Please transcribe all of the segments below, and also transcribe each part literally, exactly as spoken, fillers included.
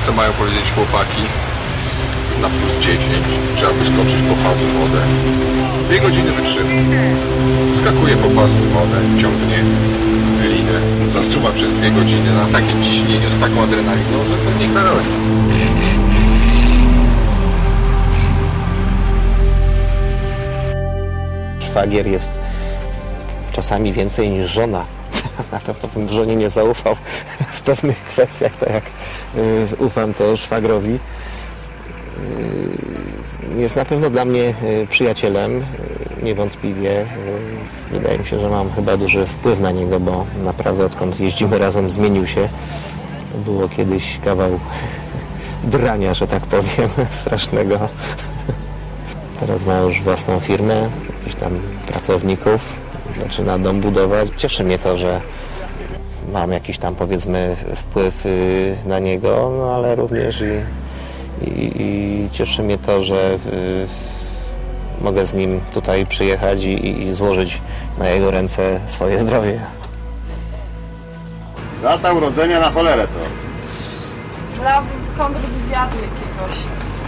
Co mają powiedzieć chłopaki? Na plus dziesięć trzeba wyskoczyć po pas w wodę. Dwie godziny wytrzymu. Skakuje po pas w wodę, ciągnie linę, zasuwa przez dwie godziny na takim ciśnieniu, z taką adrenaliną, że to nie karoli. Szwagier jest czasami więcej niż żona. Na pewno bym żonie nie zaufał w pewnych kwestiach, tak jak y, ufam to szwagrowi. Y, jest na pewno dla mnie y, przyjacielem, y, niewątpliwie. Y, wydaje mi się, że mam chyba duży wpływ na niego, bo naprawdę odkąd jeździmy razem zmienił się. Było kiedyś kawał drania, że tak powiem, strasznego. Teraz ma już własną firmę, jakichś tam pracowników. Zaczyna dom budować. Cieszy mnie to, że mam jakiś tam, powiedzmy, wpływ na niego, no ale również i, i, i cieszy mnie to, że mogę z nim tutaj przyjechać i, i złożyć na jego ręce swoje zdrowie. Data urodzenia na cholerę to. Dla kontrwywiadu jakiegoś.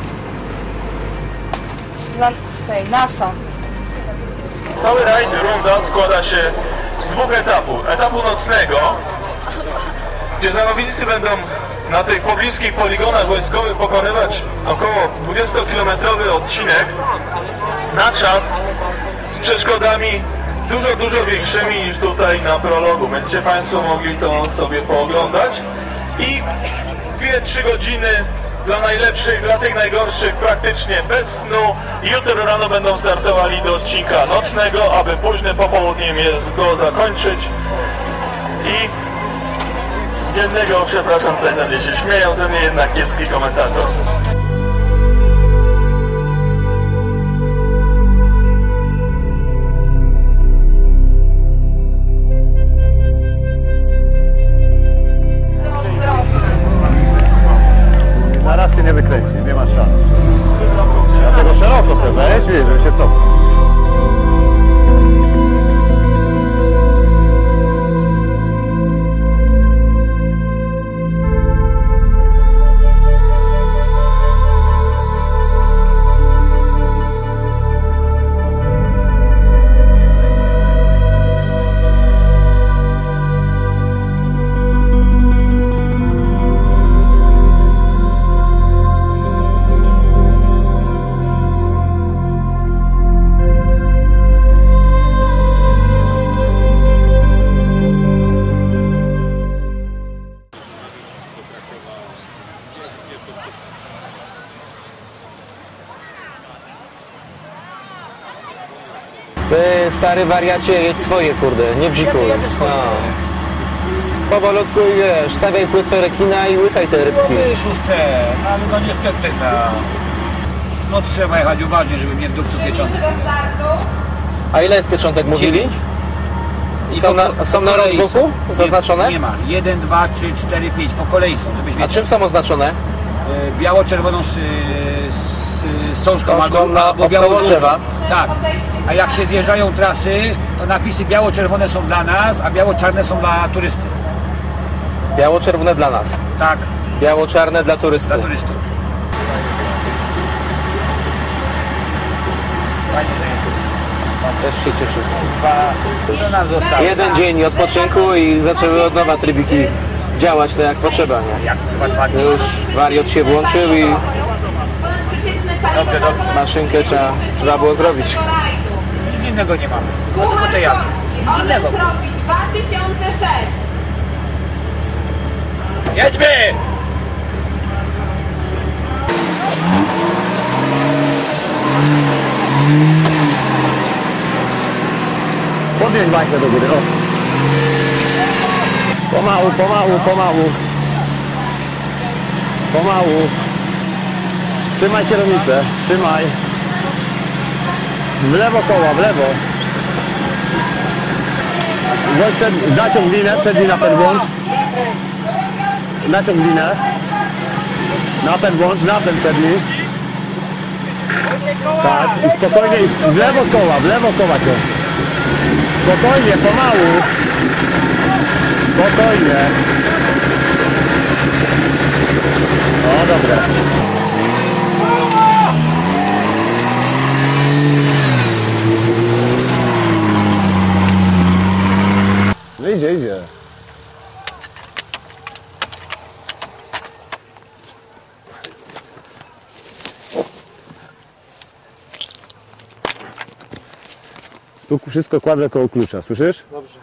Dla tej NASA. Cały rajd, runda składa się z dwóch etapów. Etapu nocnego, gdzie zawodnicy będą na tych pobliskich poligonach wojskowych pokonywać około dwudziestokilometrowy odcinek na czas z przeszkodami dużo, dużo większymi niż tutaj na prologu. Będziecie Państwo mogli to sobie pooglądać i dwie trzy godziny dla najlepszych, dla tych najgorszych praktycznie bez snu. Jutro rano będą startowali do odcinka nocnego, aby późnym popołudniem jest go zakończyć. I dziennego, przepraszam, tutaj będzie się śmieją ze mnie jednak kiepski komentator. Raz się nie wykręci, nie ma szans. Dlatego szeroko sobie weź, wiesz, żeby się cofnął. Ty, stary wariacie, jedź swoje, kurde, nie bzikuj. No. Powolutku i wiesz, stawiaj płetwę rekina i łykaj te rybki. No szóste, ale no niestety, no, no trzeba jechać uważnie, żeby mnie w dupcu pieczątek. A ile jest pieczątek, mówili? I Są po, na, po, są po na notebooku zaznaczone? Nie, nie ma. jeden, dwa, trzy, cztery, pięć po kolei są, żebyś A wiedział. czym są oznaczone? Biało-czerwoną z, z, wstążką Wstążką na albo biało drzewa. Tak. A jak się zjeżdżają trasy, to napisy biało-czerwone są dla nas, a biało-czarne są dla turysty. Biało-czerwone dla nas. Tak, Biało-czarne dla turystów. dla turystów. Fajnie, że jest. Też się cieszę. Co nam zostało? Jeden dzień odpoczynku i zaczęły od nowa trybiki działać tak jak potrzeba, nie? Jak dwa, dwa dni. Już wariot się włączył i Dobrze, dobrze. maszynkę trzeba, trzeba było zrobić. Nic innego nie mamy. No tylko te jazdy. Nic innego. dwa tysiące sześć. Jedźmy! Podnieś bańkę do góry, o. Pomału, pomału, pomału. Pomału. Trzymaj kierownicę, trzymaj. W lewo koła, w lewo. Weź przed, naciąg linę, przedni napęd włącz. Naciąg linę. Napęd włącz, napęd przedni. Tak, i spokojnie, i w lewo koła, w lewo koła cię. Spokojnie, pomału. Spokojnie. No dobra. No idzie, idzie. Tu wszystko kładę koło klucza, słyszysz? Dobrze.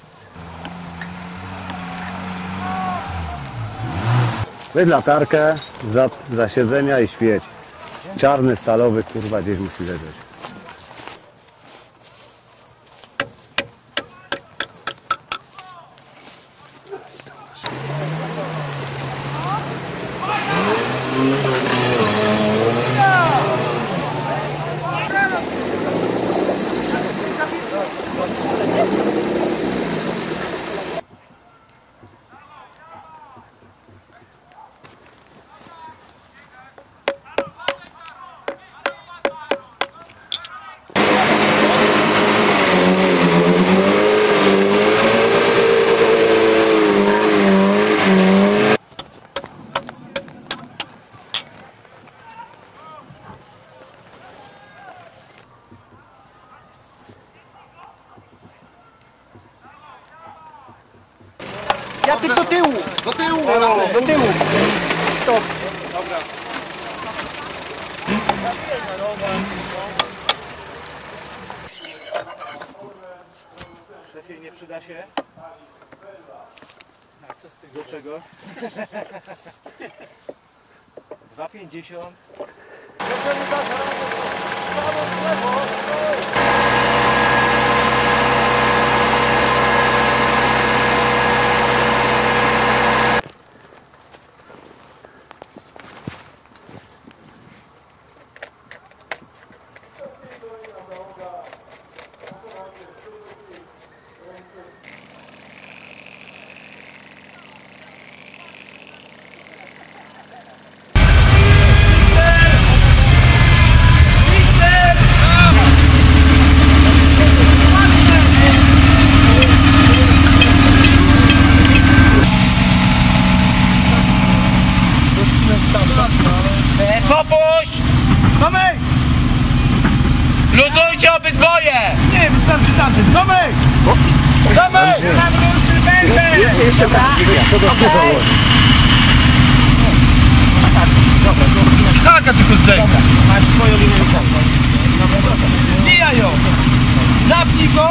Weź latarkę za, za siedzenia i świeć. Czarny, stalowy, kurwa, gdzieś musi leżeć. Jacek do tyłu! Do tyłu! Do tyłu! Stop! Szefie, nie przyda się? A co z tego czego? dwa pięćdziesiąt. Popuść! Tomek! Luzujcie obydwoje! Nie, wystarczy tamtym! Tomek! Tomek! Jeszcze tak. Haka tylko zdejmę. Masz swoją linię rękową. Wbijaj ją! Zapnij go!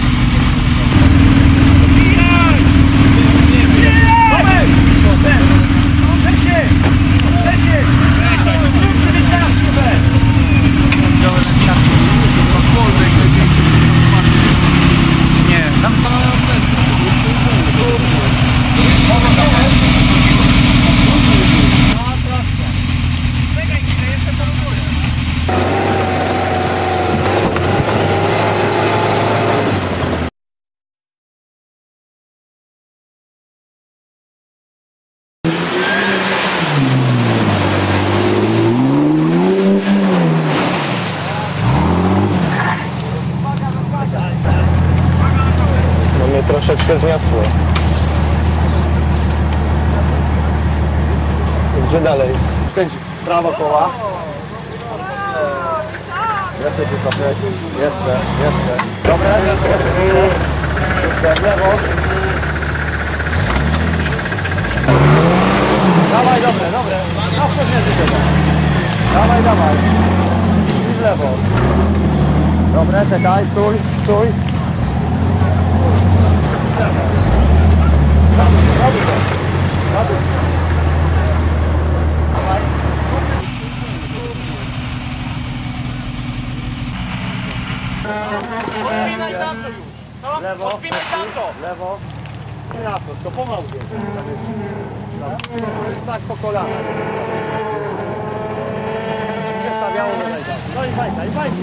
Wbijaj! Tomek! Lecie! Lecie! Zróbcie wystarczy! Nie, tam No mnie troszeczkę zniosło. Gdzie dalej? Skręć w prawo koła. Jeszcze się cofnę. Jeszcze, jeszcze. Dobra, jeszcze w lewo. Dawaj, dobre, dobre. No wciągnięty tego. Dawaj, dawaj. I w lewo. Dobre, czekaj, stój, stój. Odpinaj tamto już! No, Lewo. odpinaj tamto! Lewo. Ja, to pomału. Tak po kolana. Przestawiało do wejścia. No i fajna, i fajna.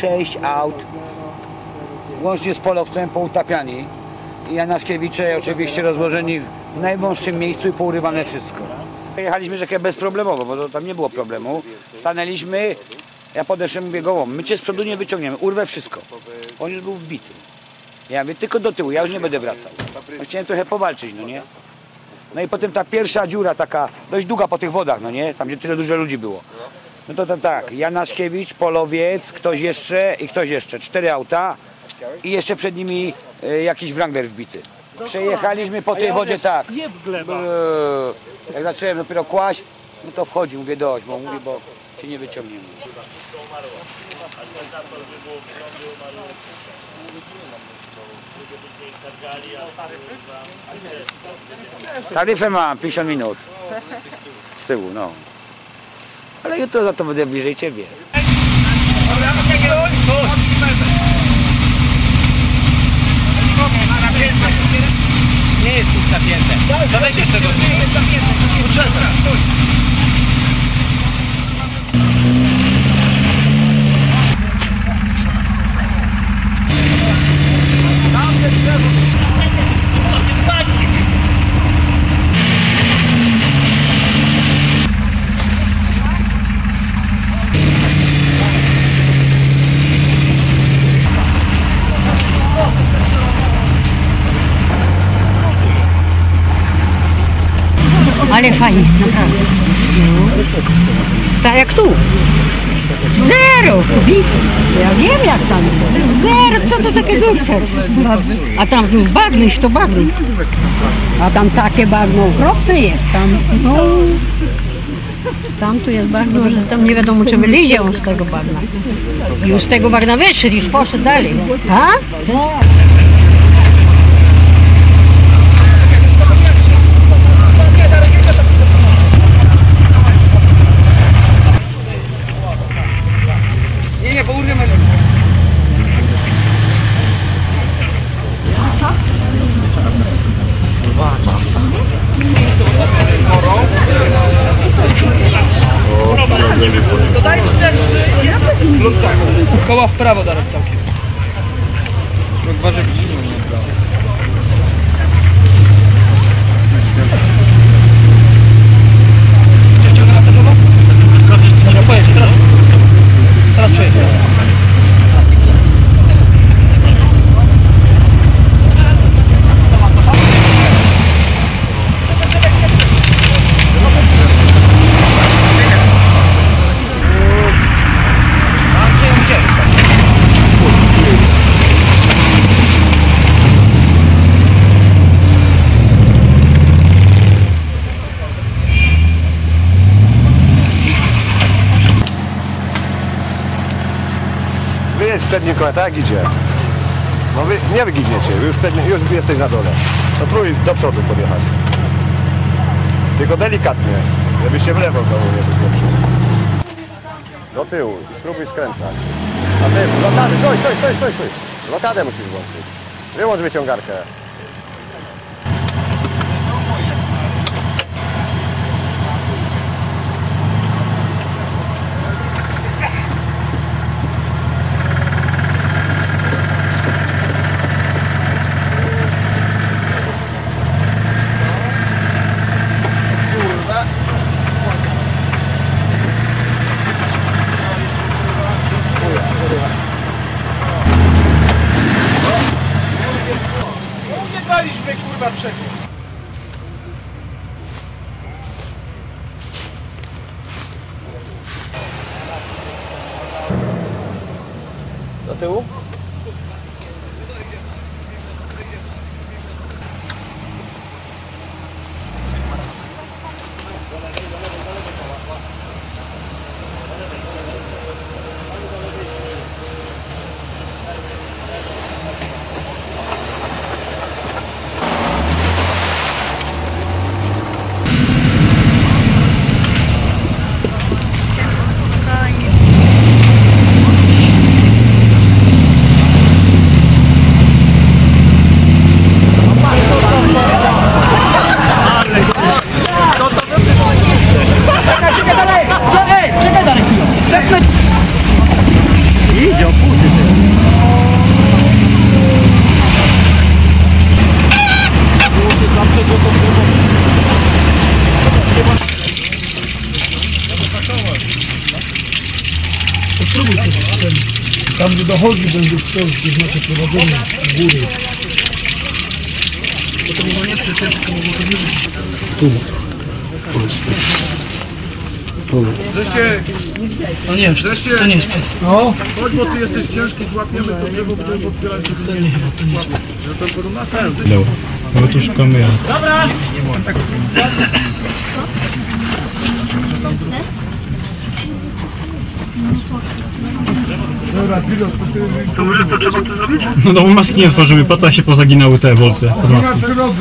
sześć aut, łącznie z polowcem, poutapiani. I Janaszkiewicze oczywiście rozłożeni w najwąższym miejscu i pourywane wszystko. Jechaliśmy rzekę bezproblemowo, bo to tam nie było problemu. Stanęliśmy, ja podeszłem, mówię gołą, my cię z przodu nie wyciągniemy, urwę wszystko. On już był wbity. Ja mówię, tylko do tyłu, ja już nie będę wracał. No, chciałem trochę powalczyć, no nie? No i potem ta pierwsza dziura taka, dość długa po tych wodach, no nie? Tam, gdzie tyle dużo ludzi było. No to, to tak, Janaszkiewicz, Polowiec, ktoś jeszcze i ktoś jeszcze. Cztery auta i jeszcze przed nimi y, jakiś wrangler wbity. Przejechaliśmy po tej wodzie tak. Jak zacząłem dopiero kłaść, no to wchodzi, mówię dość, bo mówię, bo się nie wyciągniemy. Taryfę mam pięćdziesiąt minut. Z tyłu, no. Ale jutro za to będę bliżej ciebie. Nie jest już napięte. Dodajcie jeszcze go. Nie jest napięte. Ale fajnie, naprawdę. Tak jak tu. Zero! Ja wiem jak tam. Zero, co to takie górka? A tam znów bagniś, to bagno. A tam takie bagno okropne jest. Tam, no... Tam tu jest bagno, że tam nie wiadomo czy wylizie on z tego bagna. I już z tego bagna wyszedł i poszedł dalej. Tak? Tak. Nie, bo urwiemy. Koła w prawo dalej całkiem. Ważyć nie w prawo. Ciągnę na to lewo? Dobra, pojedź, teraz. Teraz przejdź. Wyjedź przednie koła, tak idzie. No wy nie wyginiecie, wy już, przednie, już jesteś na dole. To próbuj do przodu podjechać. Tylko delikatnie, żeby się w lewo znowu nie wyskoczył. Do tyłu i spróbuj skręcać. A ty, blokady, stój, stój, stój, stój, stój. Blokadę musisz włączyć. Wyłącz wyciągarkę. Uciekaliśmy kurwa przecież. Do tyłu? Że dochodzi będzie w Polsce, znaczy prowadzenie w góry. To to może nie przyczepka, może to nie być. Tu. Tu. Grzesiek! No nie, Grzesiek! to nie jest. No. Chodź, bo ty jesteś ciężki, złapiemy to drzewo, drzewo otwierać. To nie, to nie jest. No to do nas jest. Dobra, no to szukamy ja. Dobra! Dobra, pilot, to ty... To może to trzeba tu zrobić? No no, maski nie otworzymy, po to się pozaginały te wolce pod Ja maską. przyrodzę.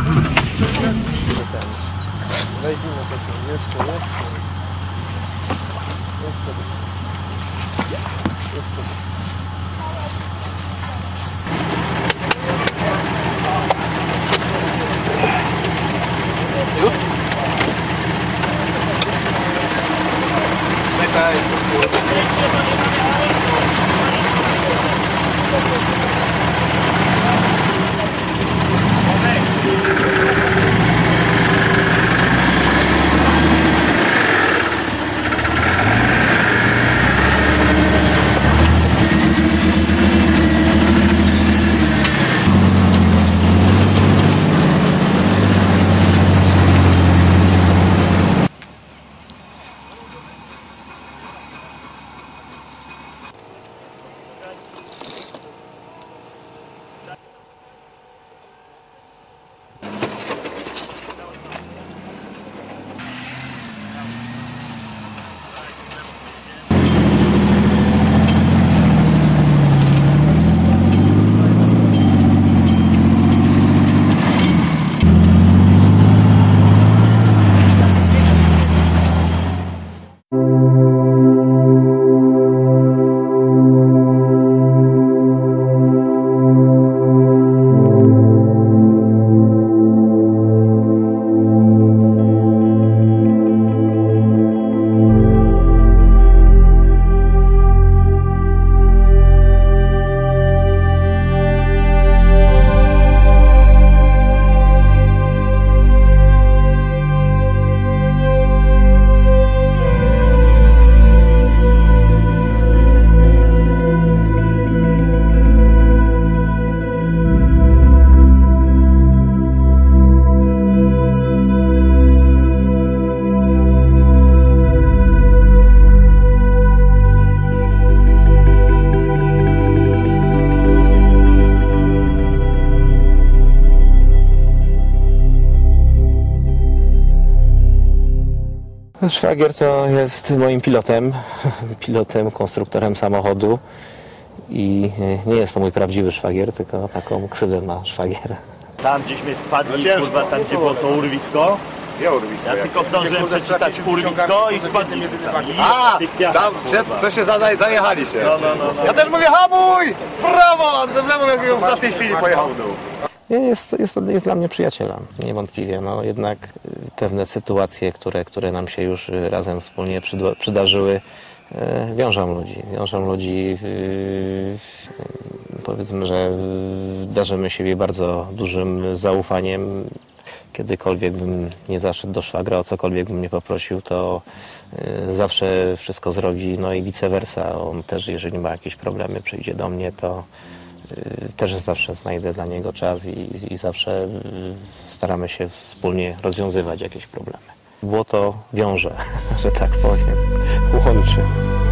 Szwagier to jest moim pilotem, pilotem, konstruktorem samochodu i nie jest to mój prawdziwy szwagier, tylko taką ksywę ma szwagier. Tam gdzieśmy spadli, No kurwa, tam gdzie było to urwisko. Ja urwisko. Ja tylko zdążyłem przeczytać urwisko i spadliśmy tam. I A, tych piasków, tam przed, kurwa. co się zada, zajechali się. No, no, no, no. Ja też mówię hamuj! W prawo! A w lewo jak w ostatniej chwili pojechał w dół. Jest, jest, jest dla mnie przyjacielem, niewątpliwie. No, jednak y, pewne sytuacje, które, które nam się już y, razem wspólnie przyda, przydarzyły, y, wiążą ludzi. Wiążą ludzi, y, y, powiedzmy, że y, darzymy siebie bardzo dużym zaufaniem. Kiedykolwiek bym nie zaszedł do szwagra, o cokolwiek bym nie poprosił, to y, zawsze wszystko zrobi, no i vice versa. On też, jeżeli ma jakieś problemy, przyjdzie do mnie, to też zawsze znajdę dla niego czas i, i zawsze staramy się wspólnie rozwiązywać jakieś problemy. Było to wiąże, że tak powiem, łączy.